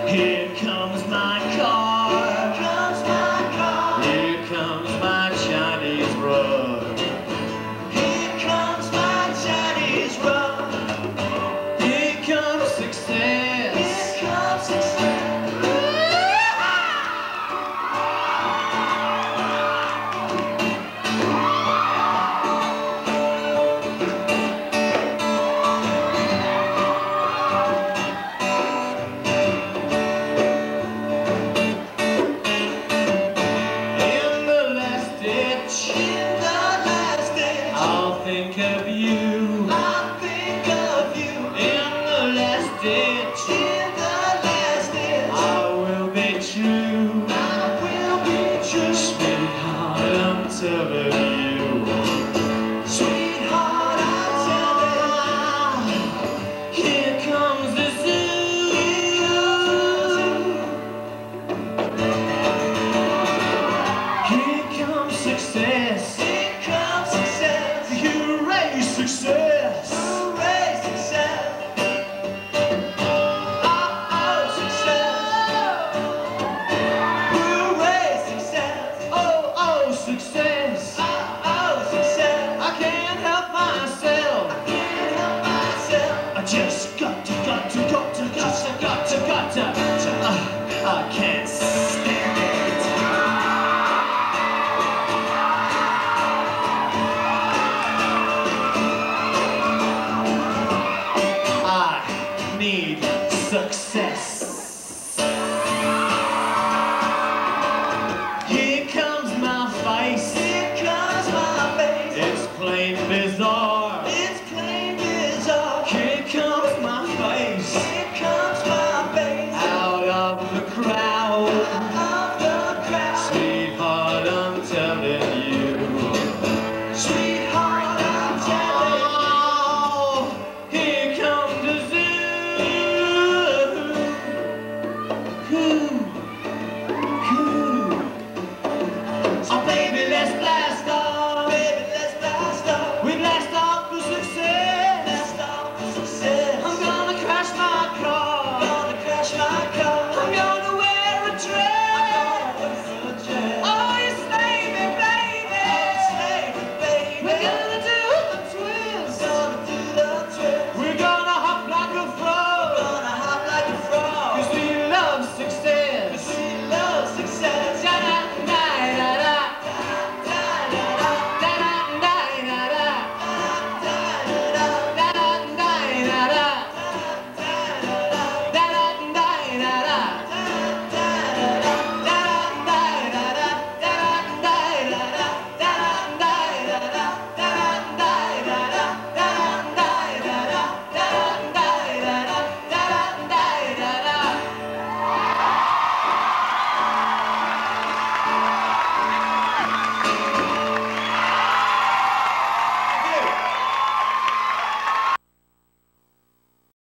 Here comes my car. Here comes my car. Here comes my Chinese rug. Here comes my Chinese rug. Here comes success. Here comes success. I'll think of you. I'll think of you. In the last ditch. In the last ditch. I will be true. I will be true. Sweetheart, I'm telling you. Sweetheart, I'm telling you. Here comes the zoo. Here comes success. Here comes success. Hooray, success. Hooray, success. Oh, success. Hooray, success. Oh, success. Oh, success. I can't help myself. I can't help myself. I just got to. I can't stand it. I need success.